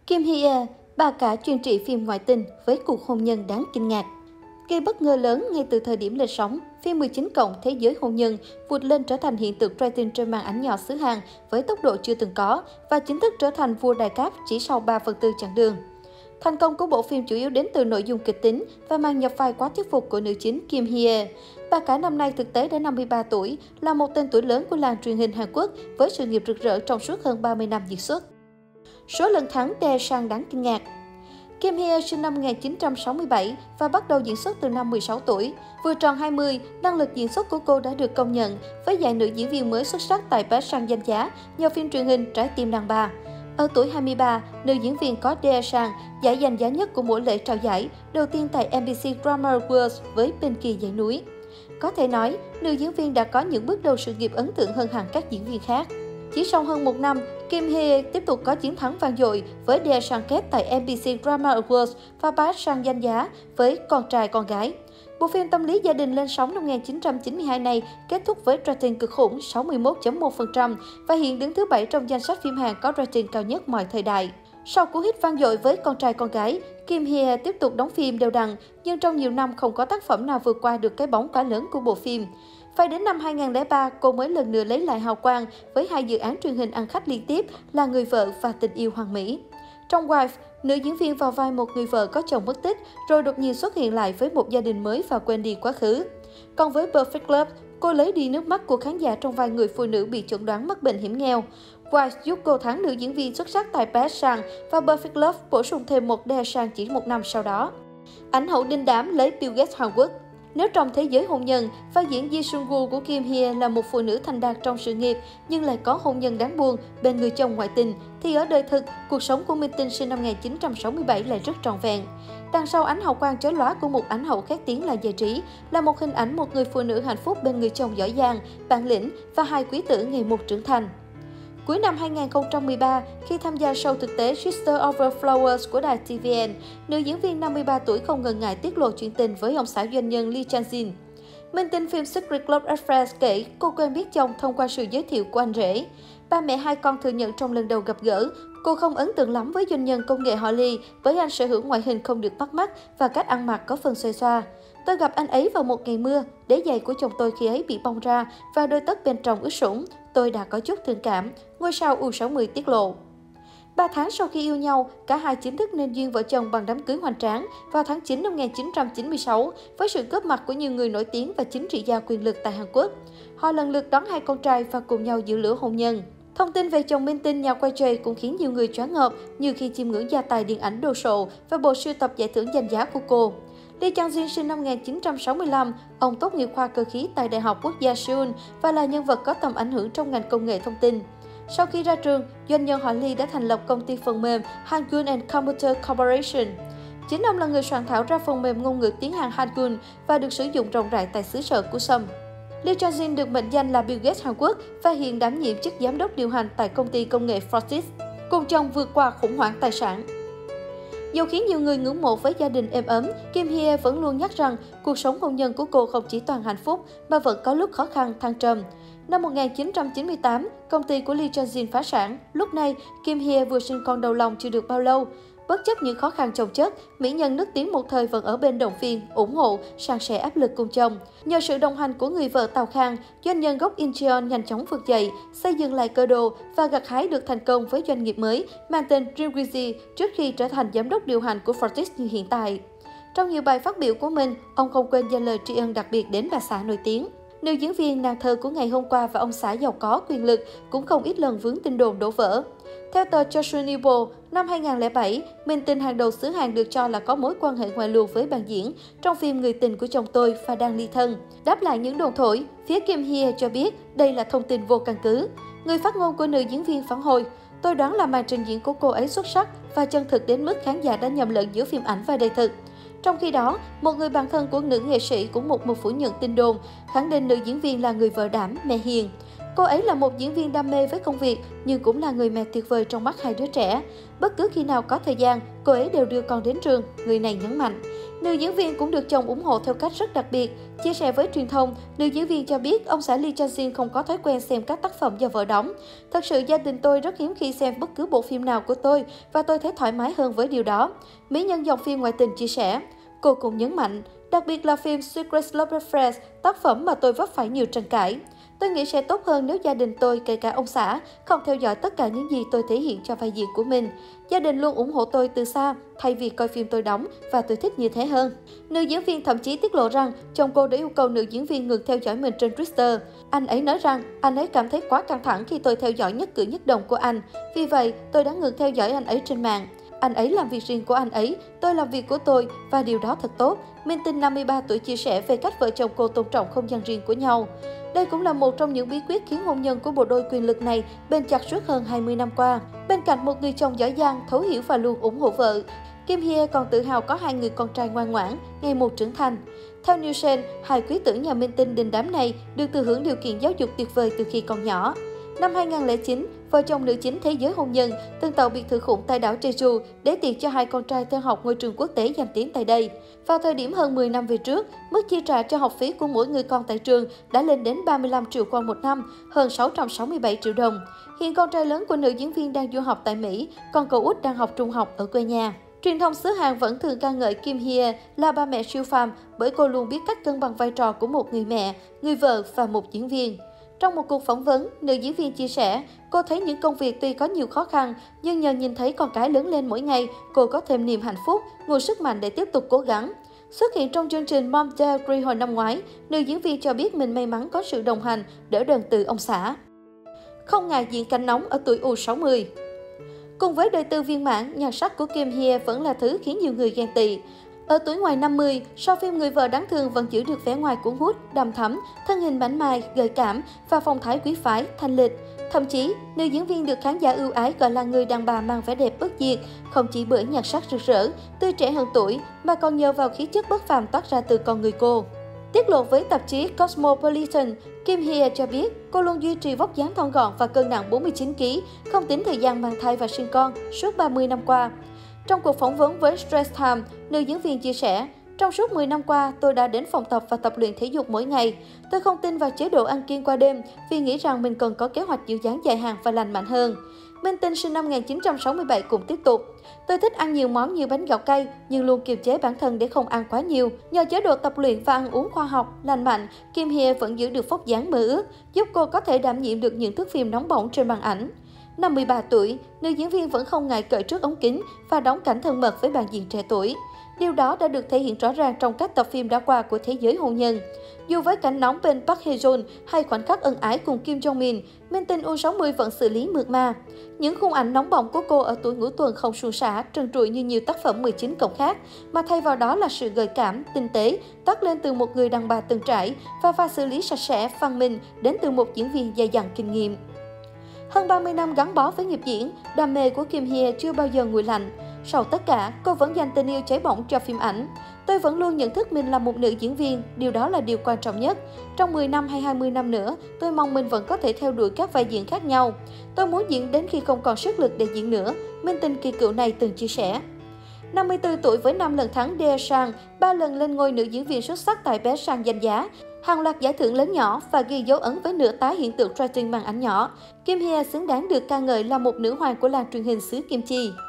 Kim Hye, bà cả chuyên trị phim ngoại tình với cuộc hôn nhân đáng kinh ngạc. Gây bất ngờ lớn ngay từ thời điểm lên sóng, phim 19 cộng Thế giới hôn nhân vụt lên trở thành hiện tượng rating trên màn ảnh nhỏ xứ Hàn với tốc độ chưa từng có và chính thức trở thành vua đài cáp chỉ sau 3/4 chặng đường. Thành công của bộ phim chủ yếu đến từ nội dung kịch tính và màn nhập vai quá thuyết phục của nữ chính Kim Hye. Bà cả năm nay thực tế đã 53 tuổi, là một tên tuổi lớn của làng truyền hình Hàn Quốc với sự nghiệp rực rỡ trong suốt hơn 30 năm diễn xuất. Số lần thắng đè sang đáng kinh ngạc. Kim Hye sinh năm 1967 và bắt đầu diễn xuất từ năm 16 tuổi. Vừa tròn 20, năng lực diễn xuất của cô đã được công nhận với giải nữ diễn viên mới xuất sắc tại Best Sang danh giá nhờ phim truyền hình Trái tim đàn bà. Ở tuổi 23, nữ diễn viên có Dae Sang, giải danh giá nhất của mỗi lễ trao giải, đầu tiên tại MBC Drama Awards với Bên kia dãy núi. Có thể nói, nữ diễn viên đã có những bước đầu sự nghiệp ấn tượng hơn hẳn các diễn viên khác. Chỉ sau hơn một năm, Kim Hye tiếp tục có chiến thắng vang dội với Dae Sang Kết tại MBC Drama Awards và Best Sang danh giá với Con trai con gái. Bộ phim tâm lý gia đình lên sóng năm 1992 này kết thúc với rating cực khủng 61.1% và hiện đứng thứ 7 trong danh sách phim Hàn có rating cao nhất mọi thời đại. Sau cú hit vang dội với Con trai con gái, Kim Hye tiếp tục đóng phim đều đặn, nhưng trong nhiều năm không có tác phẩm nào vượt qua được cái bóng quá lớn của bộ phim. Phải đến năm 2003, cô mới lần nữa lấy lại hào quang với hai dự án truyền hình ăn khách liên tiếp là Người vợ và Tình yêu hoàn mỹ. Trong Wife, nữ diễn viên vào vai một người vợ có chồng mất tích, rồi đột nhiên xuất hiện lại với một gia đình mới và quên đi quá khứ. Còn với Perfect Love, cô lấy đi nước mắt của khán giả trong vai người phụ nữ bị chẩn đoán mắc bệnh hiểm nghèo. Wife giúp cô thắng nữ diễn viên xuất sắc tại Best Sang và Perfect Love bổ sung thêm một Dae Sang chỉ một năm sau đó. Ảnh hậu đinh đám lấy Bill Gates Hàn Quốc. Nếu trong thế giới hôn nhân, vai diễn Ji Sung-woo của Kim Hye là một phụ nữ thành đạt trong sự nghiệp nhưng lại có hôn nhân đáng buồn bên người chồng ngoại tình, thì ở đời thực, cuộc sống của minh tinh sinh năm 1967 lại rất trọn vẹn. Đằng sau ánh hào quang chói lóa của một ảnh hậu khét tiếng là giải trí, là một hình ảnh một người phụ nữ hạnh phúc bên người chồng giỏi giang, bản lĩnh và hai quý tử ngày một trưởng thành. Cuối năm 2013, khi tham gia show thực tế Sister Over Flowers của đài TVN, nữ diễn viên 53 tuổi không ngần ngại tiết lộ chuyện tình với ông xã doanh nhân Lee Chang-jin. Minh tinh phim Secret Love Affairs kể cô quen biết chồng thông qua sự giới thiệu của anh rể. Ba mẹ hai con thừa nhận trong lần đầu gặp gỡ, cô không ấn tượng lắm với doanh nhân công nghệ họ Lee bởi anh sở hữu ngoại hình không được bắt mắt và cách ăn mặc có phần xuề xoa. Tôi gặp anh ấy vào một ngày mưa, đế giày của chồng tôi khi ấy bị bong ra và đôi tất bên trong ướt sũng. Tôi đã có chút thương cảm, ngôi sao U60 tiết lộ. 3 tháng sau khi yêu nhau, cả hai chính thức nên duyên vợ chồng bằng đám cưới hoành tráng vào tháng 9 năm 1996 với sự góp mặt của nhiều người nổi tiếng và chính trị gia quyền lực tại Hàn Quốc. Họ lần lượt đón hai con trai và cùng nhau giữ lửa hôn nhân. Thông tin về chồng minh tinh nhà quay Jay cũng khiến nhiều người choáng ngợp như khi chiêm ngưỡng gia tài điện ảnh đồ sộ và bộ sưu tập giải thưởng danh giá của cô. Lee Chang-jin sinh năm 1965, ông tốt nghiệp khoa cơ khí tại Đại học Quốc gia Seoul và là nhân vật có tầm ảnh hưởng trong ngành công nghệ thông tin. Sau khi ra trường, doanh nhân họ Lee đã thành lập công ty phần mềm Hangul and Computer Corporation. Chính ông là người soạn thảo ra phần mềm ngôn ngữ tiếng Hàn Hangul và được sử dụng rộng rãi tại xứ sở của Sâm. Lee Chang-jin được mệnh danh là Bill Gates Hàn Quốc và hiện đảm nhiệm chức giám đốc điều hành tại công ty công nghệ Fortis, cùng chồng vượt qua khủng hoảng tài sản. Dù khiến nhiều người ngưỡng mộ với gia đình êm ấm, Kim Hye vẫn luôn nhắc rằng cuộc sống hôn nhân của cô không chỉ toàn hạnh phúc mà vẫn có lúc khó khăn, thăng trầm. Năm 1998, công ty của Lee Chang-jin phá sản. Lúc này, Kim Hye vừa sinh con đầu lòng chưa được bao lâu. Bất chấp những khó khăn chồng chất, mỹ nhân nức tiếng một thời vẫn ở bên động viên, ủng hộ, san sẻ áp lực cùng chồng. Nhờ sự đồng hành của người vợ Tào Khang, doanh nhân gốc Incheon nhanh chóng vực dậy, xây dựng lại cơ đồ và gặt hái được thành công với doanh nghiệp mới mang tên Dreamwizy trước khi trở thành giám đốc điều hành của Fortis như hiện tại. Trong nhiều bài phát biểu của mình, ông không quên dành lời tri ân đặc biệt đến bà xã nổi tiếng. Nữ diễn viên nàng thơ của ngày hôm qua và ông xã giàu có quyền lực cũng không ít lần vướng tin đồn đổ vỡ. Theo tờ Joseon Ilbo, năm 2007, minh tinh hàng đầu xứ Hàn được cho là có mối quan hệ ngoại luồng với bạn diễn trong phim Người tình của chồng tôi và đang ly thân. Đáp lại những đồn thổi, phía Kim Hye cho biết đây là thông tin vô căn cứ. Người phát ngôn của nữ diễn viên phản hồi, tôi đoán là màn trình diễn của cô ấy xuất sắc và chân thực đến mức khán giả đã nhầm lẫn giữa phim ảnh và đời thực. Trong khi đó, một người bạn thân của nữ nghệ sĩ cũng một mực phủ nhận tin đồn, khẳng định nữ diễn viên là người vợ đảm, mẹ hiền. Cô ấy là một diễn viên đam mê với công việc, nhưng cũng là người mẹ tuyệt vời trong mắt hai đứa trẻ. Bất cứ khi nào có thời gian, cô ấy đều đưa con đến trường, người này nhấn mạnh. Nữ diễn viên cũng được chồng ủng hộ theo cách rất đặc biệt. Chia sẻ với truyền thông, nữ diễn viên cho biết ông xã Lee Changjin không có thói quen xem các tác phẩm do vợ đóng. Thật sự gia đình tôi rất hiếm khi xem bất cứ bộ phim nào của tôi và tôi thấy thoải mái hơn với điều đó. Mỹ nhân dòng phim ngoại tình chia sẻ. Cô cũng nhấn mạnh, đặc biệt là phim Secret Lover Friends, tác phẩm mà tôi vấp phải nhiều tranh cãi. Tôi nghĩ sẽ tốt hơn nếu gia đình tôi, kể cả ông xã, không theo dõi tất cả những gì tôi thể hiện cho vai diễn của mình. Gia đình luôn ủng hộ tôi từ xa, thay vì coi phim tôi đóng, và tôi thích như thế hơn. Nữ diễn viên thậm chí tiết lộ rằng chồng cô đã yêu cầu nữ diễn viên ngừng theo dõi mình trên Twitter. Anh ấy nói rằng anh ấy cảm thấy quá căng thẳng khi tôi theo dõi nhất cử nhất động của anh. Vì vậy, tôi đã ngừng theo dõi anh ấy trên mạng. Anh ấy làm việc riêng của anh ấy, tôi làm việc của tôi, và điều đó thật tốt. Minh Tinh 53 tuổi chia sẻ về cách vợ chồng cô tôn trọng không gian riêng của nhau. Đây cũng là một trong những bí quyết khiến hôn nhân của bộ đôi quyền lực này bền chặt suốt hơn 20 năm qua. Bên cạnh một người chồng giỏi giang, thấu hiểu và luôn ủng hộ vợ, Kim Hye còn tự hào có hai người con trai ngoan ngoãn, ngày một trưởng thành. Theo Nielsen, hai quý tử nhà Minh Tinh đình đám này được thừa hưởng điều kiện giáo dục tuyệt vời từ khi còn nhỏ. Năm 2009, vợ chồng nữ chính Thế giới hôn nhân từng tàu biệt thự khủng tại đảo Jeju để tiện cho hai con trai theo học ngôi trường quốc tế danh tiếng tại đây. Vào thời điểm hơn 10 năm về trước, mức chi trả cho học phí của mỗi người con tại trường đã lên đến 35 triệu won một năm, hơn 667 triệu đồng. Hiện con trai lớn của nữ diễn viên đang du học tại Mỹ, còn cậu út đang học trung học ở quê nhà. Truyền thông xứ Hàn vẫn thường ca ngợi Kim Hye là ba mẹ siêu phàm bởi cô luôn biết cách cân bằng vai trò của một người mẹ, người vợ và một diễn viên. Trong một cuộc phỏng vấn, nữ diễn viên chia sẻ, cô thấy những công việc tuy có nhiều khó khăn, nhưng nhờ nhìn thấy con cái lớn lên mỗi ngày, cô có thêm niềm hạnh phúc, nguồn sức mạnh để tiếp tục cố gắng. Xuất hiện trong chương trình Mom Diary hồi năm ngoái, nữ diễn viên cho biết mình may mắn có sự đồng hành, đỡ đần từ ông xã. Không ngại diện cảnh nóng ở tuổi U60. Cùng với đời tư viên mãn, nhan sắc của Kim Hye vẫn là thứ khiến nhiều người ghen tị. Ở tuổi ngoài 50, sau phim Người vợ đáng thương vẫn giữ được vẻ ngoài cuốn hút, đằm thắm, thân hình mảnh mai, gợi cảm và phong thái quý phái, thanh lịch. Thậm chí, nữ diễn viên được khán giả ưu ái gọi là người đàn bà mang vẻ đẹp bất diệt, không chỉ bởi nhan sắc rực rỡ, tươi trẻ hơn tuổi, mà còn nhờ vào khí chất bất phàm toát ra từ con người cô. Tiết lộ với tạp chí Cosmopolitan, Kim Hye cho biết cô luôn duy trì vóc dáng thon gọn và cân nặng 49 kg, không tính thời gian mang thai và sinh con suốt 30 năm qua. Trong cuộc phỏng vấn với Stress Time, nữ diễn viên chia sẻ, trong suốt 10 năm qua, tôi đã đến phòng tập và tập luyện thể dục mỗi ngày. Tôi không tin vào chế độ ăn kiêng qua đêm vì nghĩ rằng mình cần có kế hoạch giữ dáng dài hạn và lành mạnh hơn. Minh Tinh sinh năm 1967 cũng tiếp tục. Tôi thích ăn nhiều món như bánh gạo cay, nhưng luôn kiềm chế bản thân để không ăn quá nhiều. Nhờ chế độ tập luyện và ăn uống khoa học, lành mạnh, Kim Hye vẫn giữ được vóc dáng mơ ước, giúp cô có thể đảm nhiệm được những thước phim nóng bỏng trên màn ảnh. 53 tuổi, nữ diễn viên vẫn không ngại cởi trước ống kính và đóng cảnh thân mật với bạn diễn trẻ tuổi. Điều đó đã được thể hiện rõ ràng trong các tập phim đã qua của Thế giới hôn nhân. Dù với cảnh nóng bên Park Hae-joon hay khoảnh khắc ân ái cùng Kim Jong-min, Minh Tinh U60 vẫn xử lý mượt mà. Những khung ảnh nóng bỏng của cô ở tuổi ngũ tuần không suôn sẻ, trần trụi như nhiều tác phẩm 19 cộng khác, mà thay vào đó là sự gợi cảm, tinh tế, toát lên từ một người đàn bà từng trải và pha xử lý sạch sẽ, văn minh đến từ một diễn viên dày dặn kinh nghiệm. Hơn 30 năm gắn bó với nghiệp diễn, đam mê của Kim Hye chưa bao giờ nguội lạnh. Sau tất cả, cô vẫn dành tình yêu cháy bỏng cho phim ảnh. Tôi vẫn luôn nhận thức mình là một nữ diễn viên, điều đó là điều quan trọng nhất. Trong 10 năm hay 20 năm nữa, tôi mong mình vẫn có thể theo đuổi các vai diễn khác nhau. Tôi muốn diễn đến khi không còn sức lực để diễn nữa, Minh Tinh kỳ cựu này từng chia sẻ. 54 tuổi với 5 lần thắng Dae-sang, 3 lần lên ngôi nữ diễn viên xuất sắc tại Best Sang danh giá, hàng loạt giải thưởng lớn nhỏ và ghi dấu ấn với nửa tá hiện tượng rating màn ảnh nhỏ. Kim Hye xứng đáng được ca ngợi là một nữ hoàng của làng truyền hình xứ Kim Chi.